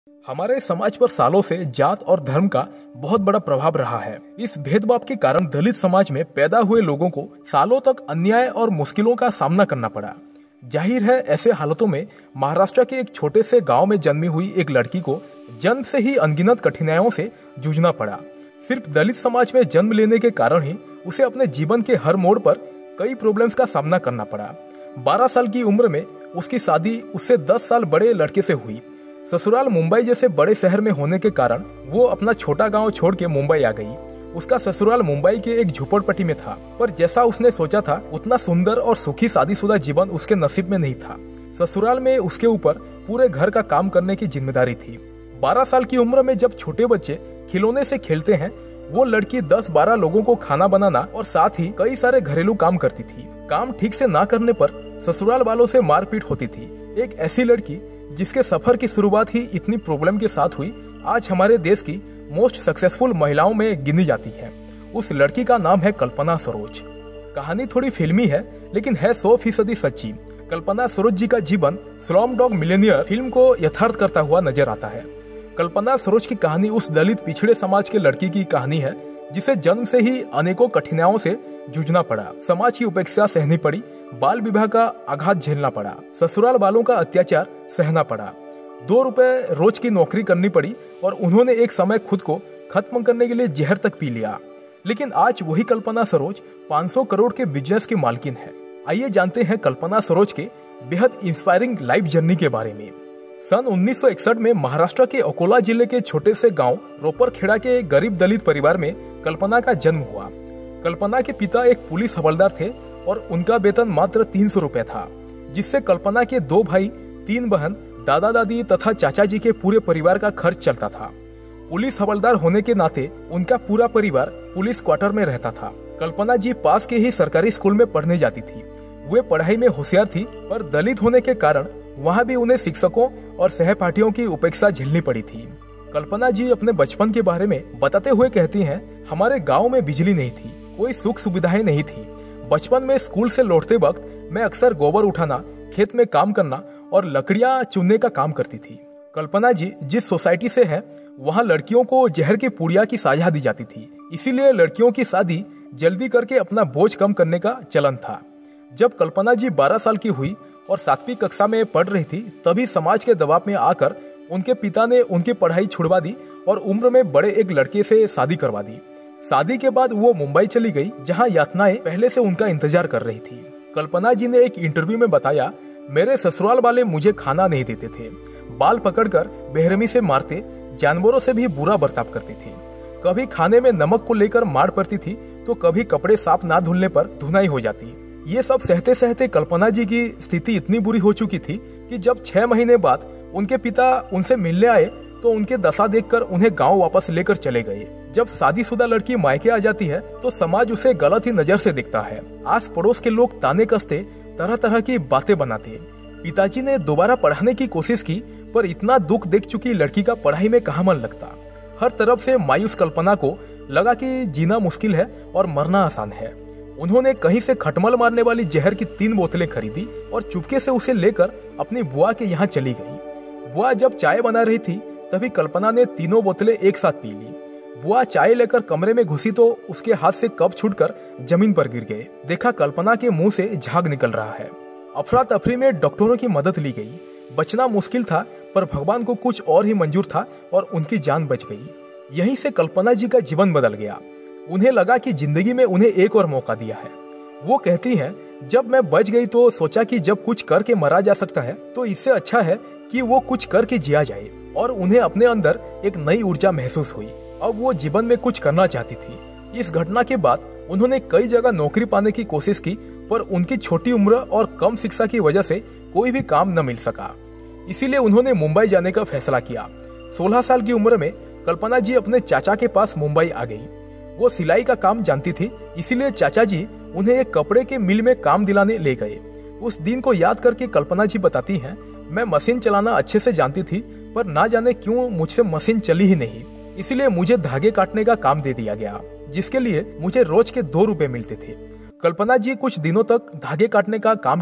हमारे समाज पर सालों से जात और धर्म का बहुत बड़ा प्रभाव रहा है। इस भेदभाव के कारण दलित समाज में पैदा हुए लोगों को सालों तक अन्याय और मुश्किलों का सामना करना पड़ा। जाहिर है, ऐसे हालातों में महाराष्ट्र के एक छोटे से गांव में जन्मी हुई एक लड़की को जन्म से ही अनगिनत कठिनाइयों से जूझना पड़ा। सिर्फ दलित समाज में जन्म लेने के कारण ही उसे अपने जीवन के हर मोड़ पर कई प्रॉब्लम्स का सामना करना पड़ा। 12 साल की उम्र में उसकी शादी उससे 10 साल बड़े लड़के से हुई। ससुराल मुंबई जैसे बड़े शहर में होने के कारण वो अपना छोटा गांव छोड़ के मुंबई आ गई। उसका ससुराल मुंबई के एक झोपड़पट्टी में था, पर जैसा उसने सोचा था उतना सुंदर और सुखी शादीशुदा जीवन उसके नसीब में नहीं था। ससुराल में उसके ऊपर पूरे घर का काम करने की जिम्मेदारी थी। 12 साल की उम्र में जब छोटे बच्चे खिलौने से खेलते हैं, वो लड़की 10-12 लोगों को खाना बनाना और साथ ही कई सारे घरेलू काम करती थी। काम ठीक से ना करने पर ससुराल वालों से मारपीट होती थी। एक ऐसी लड़की जिसके सफर की शुरुआत ही इतनी प्रॉब्लम के साथ हुई, आज हमारे देश की मोस्ट सक्सेसफुल महिलाओं में गिनी जाती है। उस लड़की का नाम है कल्पना सरोज। कहानी थोड़ी फिल्मी है, लेकिन है 100% सच्ची। कल्पना सरोज जी का जीवन स्लमडॉग मिलियनेयर फिल्म को यथार्थ करता हुआ नजर आता है। कल्पना सरोज की कहानी उस दलित पिछड़े समाज के लड़की की कहानी है जिसे जन्म से ही अनेकों कठिनाइयों से जूझना पड़ा। समाज की उपेक्षा सहनी पड़ी, बाल विवाह का आघात झेलना पड़ा, ससुराल वालों का अत्याचार सहना पड़ा, 2 रुपए रोज की नौकरी करनी पड़ी और उन्होंने एक समय खुद को खत्म करने के लिए जहर तक पी लिया। लेकिन आज वही कल्पना सरोज 500 करोड़ के बिजनेस की मालकिन है। आइए जानते हैं कल्पना सरोज के बेहद इंस्पायरिंग लाइफ जर्नी के बारे में। सन 1961 में महाराष्ट्र के अकोला जिले के छोटे से गांव रोपरखेड़ा के गरीब दलित परिवार में कल्पना का जन्म हुआ। कल्पना के पिता एक पुलिस हवलदार थे और उनका वेतन मात्र 300 रुपए था, जिससे कल्पना के 2 भाई, 3 बहन, दादा दादी तथा चाचा जी के पूरे परिवार का खर्च चलता था। पुलिस हवलदार होने के नाते उनका पूरा परिवार पुलिस क्वार्टर में रहता था। कल्पना जी पास के ही सरकारी स्कूल में पढ़ने जाती थी। वे पढ़ाई में होशियार थी, पर दलित होने के कारण वहाँ भी उन्हें शिक्षकों और सहपाठियों की उपेक्षा झेलनी पड़ी थी। कल्पना जी अपने बचपन के बारे में बताते हुए कहती हैं, हमारे गांव में बिजली नहीं थी, कोई सुख सुविधाएं नहीं थी। बचपन में स्कूल से लौटते वक्त मैं अक्सर गोबर उठाना, खेत में काम करना और लकड़ियां चुनने का काम करती थी। कल्पना जी जिस सोसाइटी से है, वहाँ लड़कियों को जहर की पुड़िया की साझा दी जाती थी, इसीलिए लड़कियों की शादी जल्दी करके अपना बोझ कम करने का चलन था। जब कल्पना जी 12 साल की हुई और 7वीं कक्षा में पढ़ रही थी, तभी समाज के दबाव में आकर उनके पिता ने उनकी पढ़ाई छुड़वा दी और उम्र में बड़े एक लड़के से शादी करवा दी। शादी के बाद वो मुंबई चली गई, जहां यातनाएं पहले से उनका इंतजार कर रही थी। कल्पना जी ने एक इंटरव्यू में बताया, मेरे ससुराल वाले मुझे खाना नहीं देते थे, बाल पकड़कर बेरहमी से मारते, जानवरों से भी बुरा बर्ताव करते थे। कभी खाने में नमक को लेकर मार पड़ती थी, तो कभी कपड़े साफ ना धुलने पर धुनाई हो जाती। ये सब सहते सहते कल्पना जी की स्थिति इतनी बुरी हो चुकी थी कि जब 6 महीने बाद उनके पिता उनसे मिलने आए तो उनके दशा देखकर उन्हें गांव वापस लेकर चले गए। जब शादीशुदा लड़की मायके आ जाती है तो समाज उसे गलत ही नजर से देखता है। आस पड़ोस के लोग ताने कसते, तरह तरह की बातें बनाते। पिताजी ने दोबारा पढ़ाने की कोशिश की, पर इतना दुख देख चुकी लड़की का पढ़ाई में कहाँ मन लगता। हर तरफ से मायूस कल्पना को लगा कि जीना मुश्किल है और मरना आसान है। उन्होंने कहीं से खटमल मारने वाली जहर की 3 बोतलें खरीदी और चुपके से उसे लेकर अपनी बुआ के यहाँ चली गई। बुआ जब चाय बना रही थी, तभी कल्पना ने तीनों बोतलें एक साथ पी ली। बुआ चाय लेकर कमरे में घुसी तो उसके हाथ से कप छूटकर जमीन पर गिर गए। देखा कल्पना के मुंह से झाग निकल रहा है। अफरा तफरी में डॉक्टरों की मदद ली गई। बचना मुश्किल था, पर भगवान को कुछ और ही मंजूर था और उनकी जान बच गई। यहीं से कल्पना जी का जीवन बदल गया। उन्हें लगा कि जिंदगी में उन्हें एक और मौका दिया है। वो कहती हैं, जब मैं बच गई तो सोचा कि जब कुछ करके मरा जा सकता है तो इससे अच्छा है कि वो कुछ करके जिया जाए, और उन्हें अपने अंदर एक नई ऊर्जा महसूस हुई। अब वो जीवन में कुछ करना चाहती थी। इस घटना के बाद उन्होंने कई जगह नौकरी पाने की कोशिश की, पर उनकी छोटी उम्र और कम शिक्षा की वजह से कोई भी काम न मिल सका। इसीलिए उन्होंने मुंबई जाने का फैसला किया। 16 साल की उम्र में कल्पना जी अपने चाचा के पास मुंबई आ गई। वो सिलाई का काम जानती थी, इसीलिए चाचा जी उन्हें एक कपड़े के मिल में काम दिलाने ले गए। उस दिन को याद करके कल्पना जी बताती हैं, मैं मशीन चलाना अच्छे से जानती थी, पर ना जाने क्यों मुझसे मशीन चली ही नहीं, इसीलिए मुझे धागे काटने का काम दे दिया गया, जिसके लिए मुझे रोज के 2 रुपए मिलते थे। कल्पना जी कुछ दिनों तक धागे काटने का काम किया,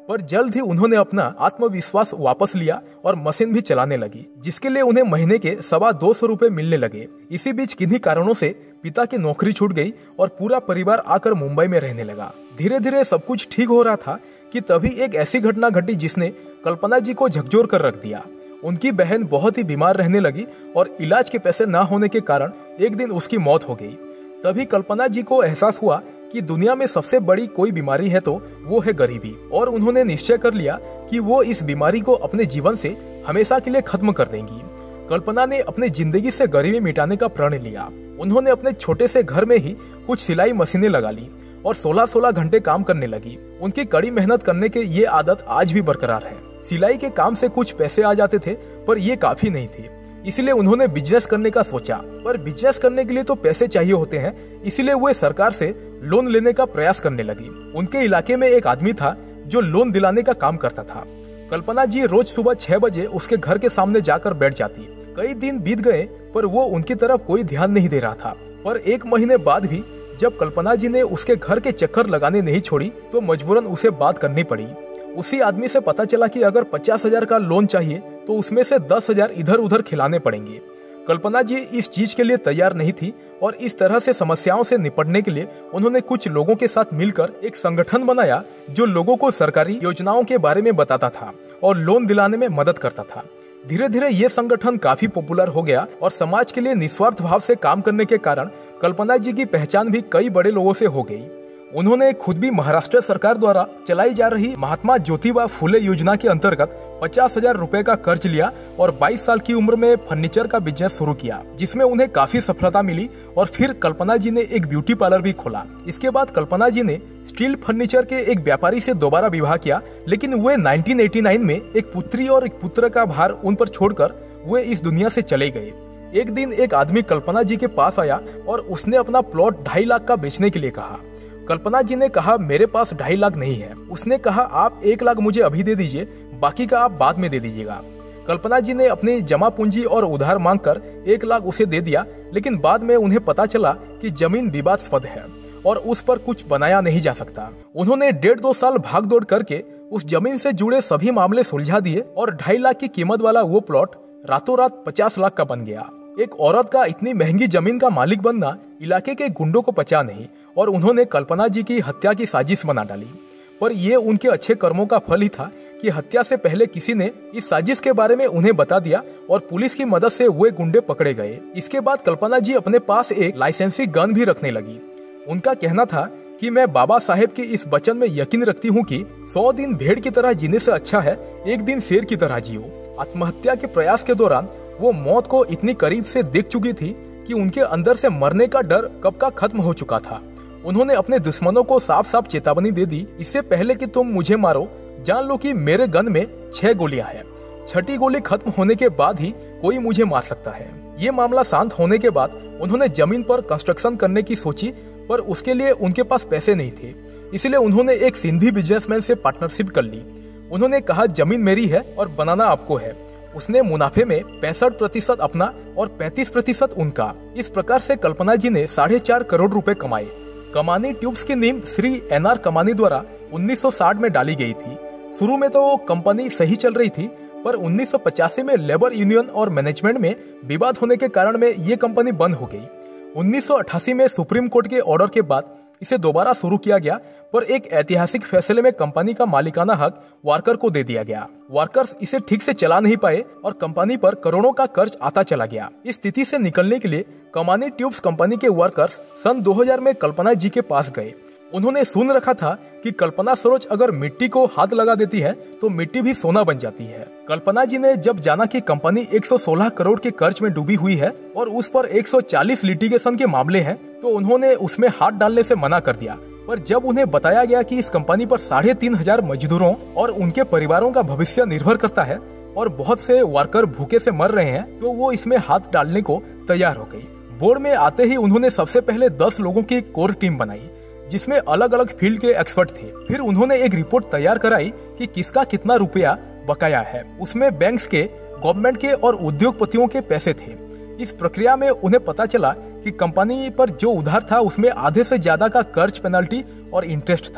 पर जल्द ही उन्होंने अपना आत्मविश्वास वापस लिया और मशीन भी चलाने लगी, जिसके लिए उन्हें महीने के 225 रुपए मिलने लगे। इसी बीच किन्हीं कारणों से पिता की नौकरी छूट गई और पूरा परिवार आकर मुंबई में रहने लगा। धीरे धीरे सब कुछ ठीक हो रहा था कि तभी एक ऐसी घटना घटी जिसने कल्पना जी को झकझोर कर रख दिया। उनकी बहन बहुत ही बीमार रहने लगी और इलाज के पैसे न होने के कारण एक दिन उसकी मौत हो गई। तभी कल्पना जी को एहसास हुआ कि दुनिया में सबसे बड़ी कोई बीमारी है तो वो है गरीबी, और उन्होंने निश्चय कर लिया कि वो इस बीमारी को अपने जीवन से हमेशा के लिए खत्म कर देंगी। कल्पना ने अपनी जिंदगी से गरीबी मिटाने का प्रण लिया। उन्होंने अपने छोटे से घर में ही कुछ सिलाई मशीनें लगा ली और 16-16 घंटे काम करने लगी। उनकी कड़ी मेहनत करने के ये आदत आज भी बरकरार है। सिलाई के काम से कुछ पैसे आ जाते थे, पर ये काफी नहीं थे, इसलिए उन्होंने बिजनेस करने का सोचा। पर बिजनेस करने के लिए तो पैसे चाहिए होते हैं, इसलिए वे सरकार से लोन लेने का प्रयास करने लगी। उनके इलाके में एक आदमी था जो लोन दिलाने का काम करता था। कल्पना जी रोज सुबह 6 बजे उसके घर के सामने जाकर बैठ जाती। कई दिन बीत गए पर वो उनकी तरफ कोई ध्यान नहीं दे रहा था। पर 1 महीने बाद भी जब कल्पना जी ने उसके घर के चक्कर लगाने नहीं छोड़ी तो मजबूरन उसे बात करनी पड़ी। उसी आदमी से पता चला कि अगर 50,000 का लोन चाहिए तो उसमें से 10,000 इधर उधर खिलाने पड़ेंगे। कल्पना जी इस चीज के लिए तैयार नहीं थी और इस तरह से समस्याओं से निपटने के लिए उन्होंने कुछ लोगों के साथ मिलकर एक संगठन बनाया जो लोगों को सरकारी योजनाओं के बारे में बताता था और लोन दिलाने में मदद करता था। धीरे धीरे ये संगठन काफी पॉपुलर हो गया और समाज के लिए निस्वार्थ भाव से काम करने के कारण कल्पना जी की पहचान भी कई बड़े लोगों से हो गई। उन्होंने खुद भी महाराष्ट्र सरकार द्वारा चलाई जा रही महात्मा ज्योतिबा फुले योजना के अंतर्गत 50,000 रुपए का कर्ज लिया और 22 साल की उम्र में फर्नीचर का बिजनेस शुरू किया, जिसमें उन्हें काफी सफलता मिली। और फिर कल्पना जी ने एक ब्यूटी पार्लर भी खोला। इसके बाद कल्पना जी ने स्टील फर्नीचर के एक व्यापारी से दोबारा विवाह किया, लेकिन वे 1989 में एक पुत्री और एक पुत्र का भार उन पर छोड़कर वे इस दुनिया से चले गए। एक दिन एक आदमी कल्पना जी के पास आया और उसने अपना प्लॉट 2.5 लाख का बेचने के लिए कहा। कल्पना जी ने कहा मेरे पास 2.5 लाख नहीं है। उसने कहा आप 1 लाख मुझे अभी दे दीजिए, बाकी का आप बाद में दे दीजिएगा। कल्पना जी ने अपनी जमा पूंजी और उधार मांगकर 1 लाख उसे दे दिया, लेकिन बाद में उन्हें पता चला कि जमीन विवादास्पद है और उस पर कुछ बनाया नहीं जा सकता। उन्होंने 1.5-2 साल भाग दौड़ करके उस जमीन से जुड़े सभी मामले सुलझा दिए और 2.5 लाख की कीमत वाला वो प्लॉट रातों रात 50 लाख का बन गया। एक औरत का इतनी महंगी जमीन का मालिक बनना इलाके के गुंडों को पचा नहीं और उन्होंने कल्पना जी की हत्या की साजिश बना डाली। पर ये उनके अच्छे कर्मों का फल ही था कि हत्या से पहले किसी ने इस साजिश के बारे में उन्हें बता दिया और पुलिस की मदद से वे गुंडे पकड़े गए। इसके बाद कल्पना जी अपने पास एक लाइसेंसी गन भी रखने लगी। उनका कहना था कि मैं बाबा साहेब के इस वचन में यकीन रखती हूँ कि 100 दिन भेड़ की तरह जीने से अच्छा है एक दिन शेर की तरह जियो। आत्महत्या के प्रयास के दौरान वो मौत को इतनी करीब से देख चुकी थी कि उनके अंदर से मरने का डर कब का खत्म हो चुका था। उन्होंने अपने दुश्मनों को साफ साफ चेतावनी दे दी, इससे पहले कि तुम मुझे मारो जान लो कि मेरे गन में 6 गोलियां हैं। 6ठी गोली खत्म होने के बाद ही कोई मुझे मार सकता है। ये मामला शांत होने के बाद उन्होंने जमीन पर कंस्ट्रक्शन करने की सोची, पर उसके लिए उनके पास पैसे नहीं थे, इसलिए उन्होंने एक सिंधी बिजनेसमैन से पार्टनरशिप कर ली। उन्होंने कहा जमीन मेरी है और बनाना आपको है। उसने मुनाफे में 65% अपना और 35% उनका। इस प्रकार से कल्पना जी ने 4.5 करोड़ रुपए कमाए। कमानी ट्यूब्स की नींव श्री NR कमानी द्वारा 1960 में डाली गई थी। शुरू में तो कंपनी सही चल रही थी, पर 1985 में लेबर यूनियन और मैनेजमेंट में विवाद होने के कारण में ये कंपनी बंद हो गई। 1988 में सुप्रीम कोर्ट के ऑर्डर के बाद इसे दोबारा शुरू किया गया, पर एक ऐतिहासिक फैसले में कंपनी का मालिकाना हक वर्कर को दे दिया गया। वर्कर्स इसे ठीक से चला नहीं पाए और कंपनी पर करोड़ों का कर्ज आता चला गया। इस स्थिति से निकलने के लिए कमानी ट्यूब्स कंपनी के वर्कर्स सन 2000 में कल्पना जी के पास गए। उन्होंने सुन रखा था कि कल्पना सरोज अगर मिट्टी को हाथ लगा देती है तो मिट्टी भी सोना बन जाती है। कल्पना जी ने जब जाना कि कंपनी 116 करोड़ के कर्ज में डूबी हुई है और उस पर 140 लिटिगेशन के मामले हैं, तो उन्होंने उसमें हाथ डालने से मना कर दिया। पर जब उन्हें बताया गया कि इस कंपनी पर 3,500 मजदूरों और उनके परिवारों का भविष्य निर्भर करता है और बहुत से वर्कर भूखे से मर रहे हैं, तो वो इसमें हाथ डालने को तैयार हो गई। बोर्ड में आते ही उन्होंने सबसे पहले 10 लोगों की कोर टीम बनाई, जिसमें अलग अलग फील्ड के एक्सपर्ट थे। फिर उन्होंने एक रिपोर्ट तैयार कराई कि किसका कितना रुपया बकाया है। उसमें बैंक्स के, गवर्नमेंट के और उद्योगपतियों के पैसे थे। इस प्रक्रिया में उन्हें पता चला कि कंपनी पर जो उधार था उसमें आधे से ज्यादा का कर्ज, पेनल्टी और इंटरेस्ट था।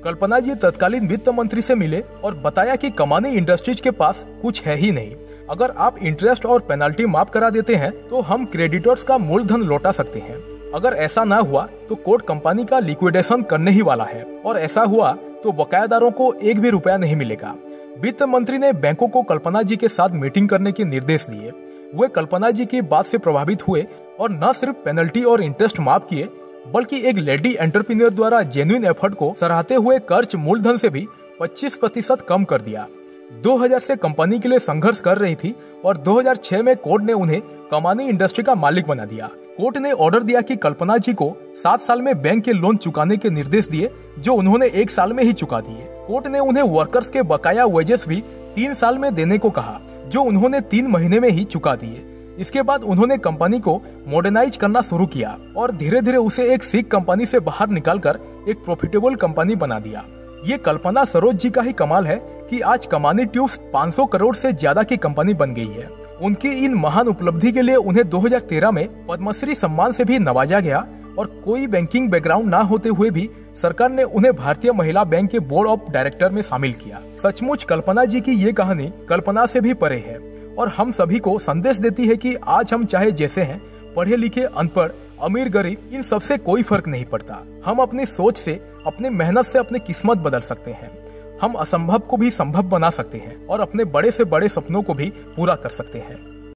कल्पना जी तत्कालीन वित्त मंत्री से मिले और बताया कि कमानी इंडस्ट्रीज के पास कुछ है ही नहीं। अगर आप इंटरेस्ट और पेनल्टी माफ करा देते हैं तो हम क्रेडिटर्स का मूलधन लौटा सकते हैं। अगर ऐसा ना हुआ तो कोर्ट कंपनी का लिक्विडेशन करने ही वाला है, और ऐसा हुआ तो बकायादारों को एक भी रुपया नहीं मिलेगा। वित्त मंत्री ने बैंकों को कल्पना जी के साथ मीटिंग करने के निर्देश दिए। वे कल्पना जी की बात से प्रभावित हुए और न सिर्फ पेनल्टी और इंटरेस्ट माफ किए, बल्कि एक लेडी एंटरप्रेन्योर द्वारा जेन्युइन एफर्ट को सराहते हुए कर्ज मूलधन से भी 25% कम कर दिया। 2000 से कंपनी के लिए संघर्ष कर रही थी और 2006 में कोर्ट ने उन्हें कमानी इंडस्ट्री का मालिक बना दिया। कोर्ट ने ऑर्डर दिया कि कल्पना जी को 7 साल में बैंक के लोन चुकाने के निर्देश दिए, जो उन्होंने 1 साल में ही चुका दिए। कोर्ट ने उन्हें वर्कर्स के बकाया वेजेस भी 3 साल में देने को कहा, जो उन्होंने 3 महीने में ही चुका दिए। इसके बाद उन्होंने कंपनी को मॉडर्नाइज करना शुरू किया और धीरे धीरे उसे एक सिक कंपनी से बाहर निकालकर एक प्रॉफिटेबल कंपनी बना दिया। ये कल्पना सरोज जी का ही कमाल है कि आज कमानी ट्यूब्स 500 करोड़ से ज्यादा की कंपनी बन गई है। उनकी इन महान उपलब्धि के लिए उन्हें 2013 में पद्मश्री सम्मान से भी नवाजा गया, और कोई बैंकिंग बैकग्राउंड ना होते हुए भी सरकार ने उन्हें भारतीय महिला बैंक के बोर्ड ऑफ डायरेक्टर में शामिल किया। सचमुच कल्पना जी की ये कहानी कल्पना से भी परे है और हम सभी को संदेश देती है कि आज हम चाहे जैसे हैं, पढ़े लिखे, अनपढ़, अमीर, गरीब, इन सबसे कोई फर्क नहीं पड़ता। हम अपनी सोच से, अपनी मेहनत से अपनी किस्मत बदल सकते हैं। हम असंभव को भी संभव बना सकते हैं और अपने बड़े से बड़े सपनों को भी पूरा कर सकते हैं।